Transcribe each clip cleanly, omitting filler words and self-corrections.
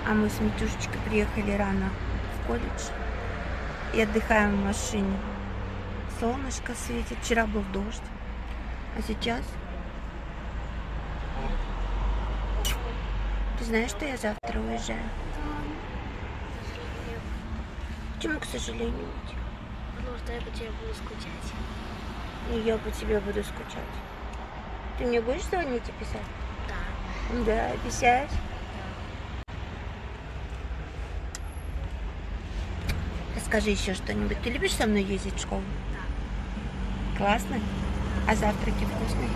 А мы с Митюшечкой приехали рано в колледж и отдыхаем в машине. Солнышко светит, вчера был дождь, а сейчас... Ты знаешь, что я завтра уезжаю? Почему, к сожалению? Потому что я по тебе буду скучать. И я по тебе буду скучать. Ты мне будешь звонить и писать? Да. Да, обещаешь? Расскажи еще что-нибудь. Ты любишь со мной ездить в школу? Да. Классно? А завтраки вкусные?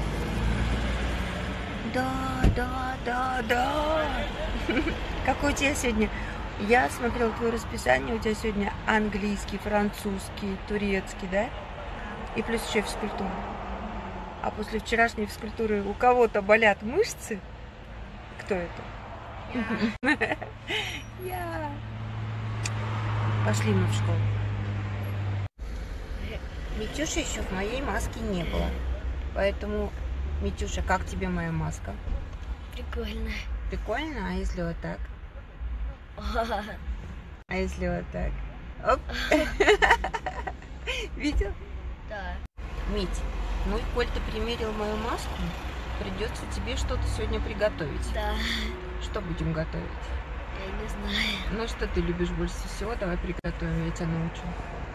Да. Какой у тебя сегодня? Я смотрела твое расписание, у тебя сегодня английский, французский, турецкий, да? И плюс еще физкультура. А после вчерашней физкультуры у кого-то болят мышцы? Кто это? Я. Пошли мы в школу. Митюши еще в моей маске не было. Поэтому, Митюша, как тебе моя маска? Прикольно. Прикольно? А если вот так? А если вот так? Оп. Видел? Да. Мить, ну и коль ты примерил мою маску, придется тебе что-то сегодня приготовить. Да. Что будем готовить? Я не знаю. Ну что ты любишь больше всего? Давай приготовим, я тебя научу.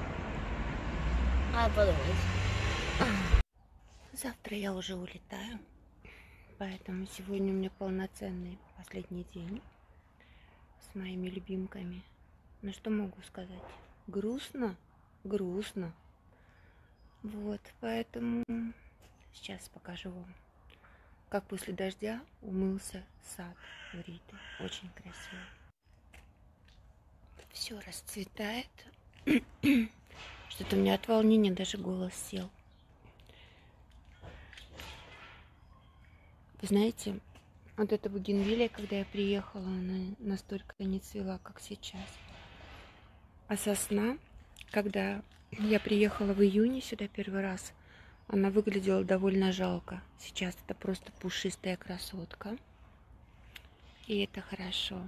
Надо подумать. Завтра я уже улетаю, поэтому сегодня у меня полноценный последний день с моими любимками. Ну что могу сказать? Грустно? Грустно. Вот, поэтому сейчас покажу вам, как после дождя умылся сад у Риты. Очень красиво. Все расцветает. Что-то у меня от волнения даже голос сел. Вы знаете, вот эта бугенвилия, когда я приехала, она настолько не цвела, как сейчас. А сосна, когда я приехала в июне сюда первый раз, она выглядела довольно жалко. Сейчас это просто пушистая красотка. И это хорошо.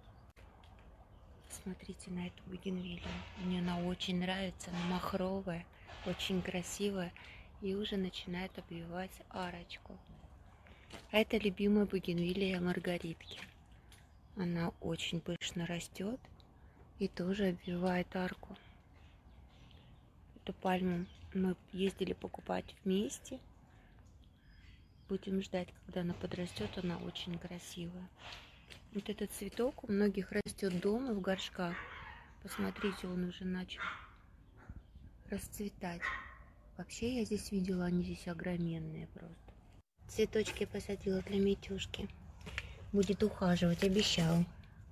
Смотрите на эту бугенвилию. Мне она очень нравится. Она махровая, очень красивая. И уже начинает обвивать арочку. А это любимая бугенвилия Маргаритки. Она очень пышно растет и тоже обвивает арку. Эту пальму мы ездили покупать вместе. Будем ждать, когда она подрастет. Она очень красивая. Вот этот цветок у многих растет дома в горшках. Посмотрите, он уже начал расцветать. Вообще я здесь видела, они здесь огроменные просто. Цветочки посадила для Митюшки. Будет ухаживать, обещал.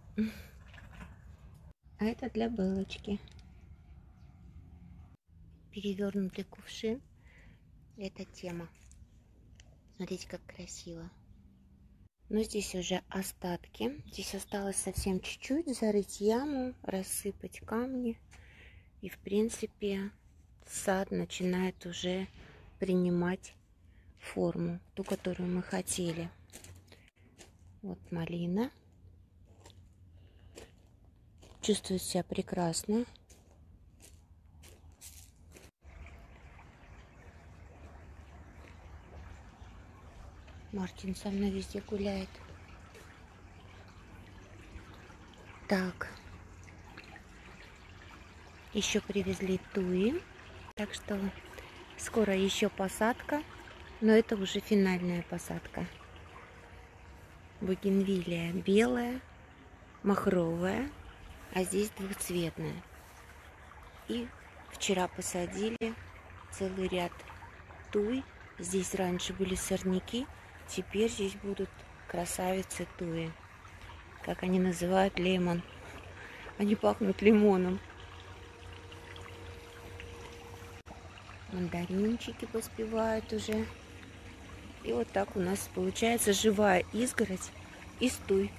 А это для Белочки. Перевернутый кувшин. Это тема. Смотрите, как красиво. Но здесь уже остатки. Здесь осталось совсем чуть-чуть. Зарыть яму, рассыпать камни. И, в принципе, сад начинает уже принимать форму, ту, которую мы хотели. Вот малина. Чувствует себя прекрасно. Мартин со мной везде гуляет. Так. Еще привезли туи. Так что скоро еще посадка. Но это уже финальная посадка. Бугенвилия белая, махровая, а здесь двухцветная. И вчера посадили целый ряд туй. Здесь раньше были сорняки, теперь здесь будут красавицы туи. Как они называют, лемон. Они пахнут лимоном. Мандаринчики поспевают уже. И вот так у нас получается живая изгородь из туй.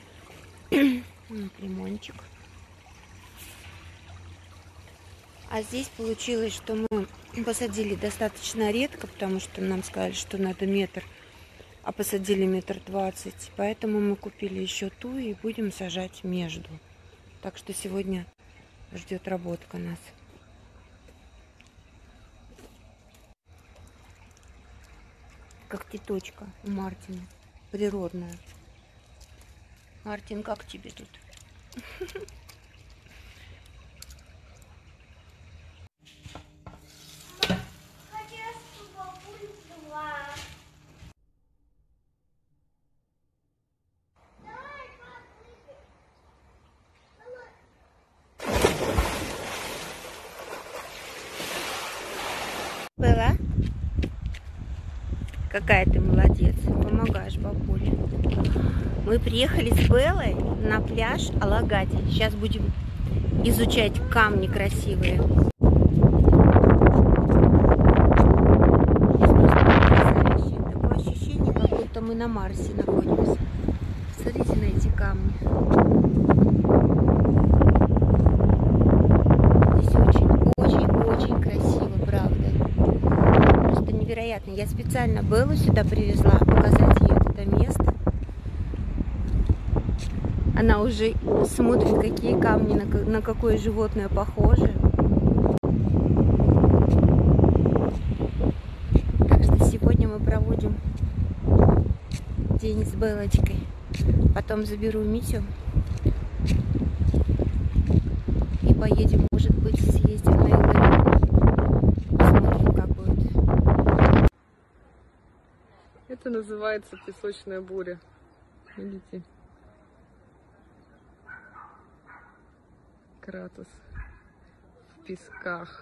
Лимончик. А здесь получилось, что мы посадили достаточно редко, потому что нам сказали, что надо метр а посадили 1,20 м. Поэтому мы купили еще ту и будем сажать между. Так что сегодня ждет работка нас. Как цветочка у Мартина. Природная. Мартин, как тебе тут? Белла? Какая ты молодец, помогаешь бабуле. Мы приехали с Беллой на пляж Алагати. Сейчас будем изучать камни красивые. Такое ощущение, как будто мы на Марсе находимся. Смотрите на эти камни. Очень красиво, правда. Просто невероятно. Я специально Беллу сюда привезла, показать ей это место. Она уже смотрит, какие камни, на какое животное похоже. Так что сегодня мы проводим день с Беллочкой. Потом заберу Митю и поедем, может быть, съездим на Эльдорадо. Посмотрим, как будет. Это называется песочная буря. Видите? Кратос в песках.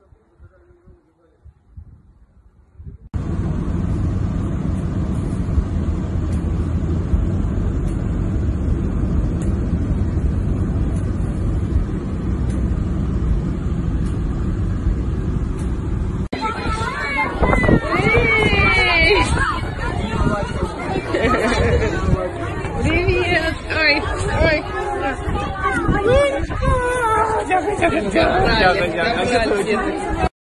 Привет! Ой, ой! Добрались.